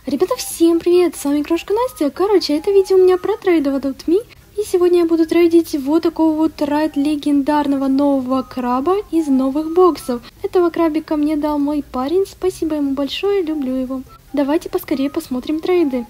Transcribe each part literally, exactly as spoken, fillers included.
Ребята, всем привет, с вами Крошка Настя. Короче, это видео у меня про трейд of Adopt.me. И сегодня я буду трейдить вот такого вот райд легендарного нового краба из новых боксов. Этого крабика мне дал мой парень, спасибо ему большое, люблю его. Давайте поскорее посмотрим трейды.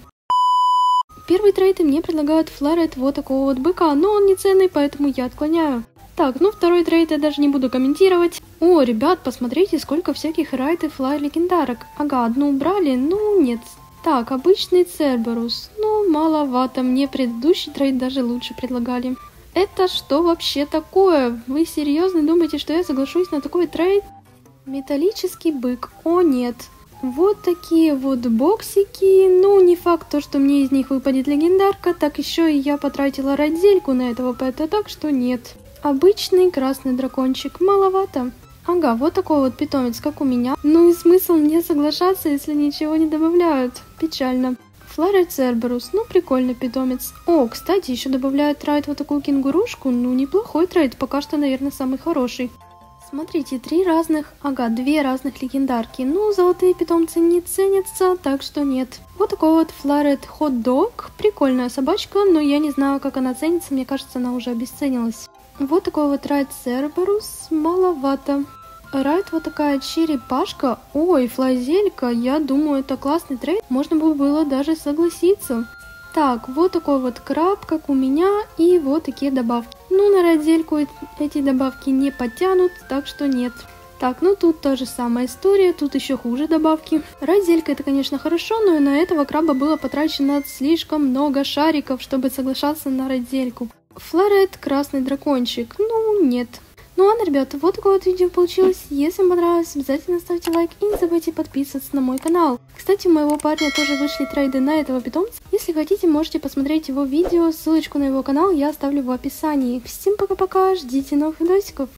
Первый трейд мне предлагают флайрайд вот такого вот быка, но он не ценный, поэтому я отклоняю. Так, ну второй трейд я даже не буду комментировать. О, ребят, посмотрите, сколько всяких райд и флай легендарок. Ага, одну убрали, ну нет. Так, обычный Церберус. Ну, маловато, мне предыдущий трейд даже лучше предлагали. Это что вообще такое? Вы серьезно думаете, что я соглашусь на такой трейд? Металлический бык. О нет. Вот такие вот боксики. Ну, не факт то, что мне из них выпадет легендарка, так еще и я потратила райдельку на этого пэта, так что нет. Обычный красный дракончик. Маловато. Ага, вот такой вот питомец, как у меня. Ну и смысл мне соглашаться, если ничего не добавляют. Печально. Флайрайд Церберус, ну прикольный питомец. О, кстати, еще добавляют райд вот такую кенгурушку. Ну неплохой трейд, пока что, наверное, самый хороший. Смотрите, три разных, ага, две разных легендарки. Ну, золотые питомцы не ценятся, так что нет. Вот такой вот флайрайд хот-дог. Прикольная собачка, но я не знаю, как она ценится. Мне кажется, она уже обесценилась. Вот такой вот райд Церберус, маловато. Райд вот такая черепашка. Ой, флайзелька, я думаю, это классный трейд. Можно бы было даже согласиться. Так, вот такой вот краб, как у меня, и вот такие добавки. Ну, на райдельку эти добавки не потянут, так что нет. Так, ну тут та же самая история, тут еще хуже добавки. Райделька это, конечно, хорошо, но и на этого краба было потрачено слишком много шариков, чтобы соглашаться на райдельку. Флайрайд красный дракончик, ну нет. Ну ладно, ребята, вот такое вот видео получилось. Если вам понравилось, обязательно ставьте лайк и не забывайте подписываться на мой канал. Кстати, у моего парня тоже вышли трейды на этого питомца. Если хотите, можете посмотреть его видео. Ссылочку на его канал я оставлю в описании. Всем пока-пока, ждите новых видосиков.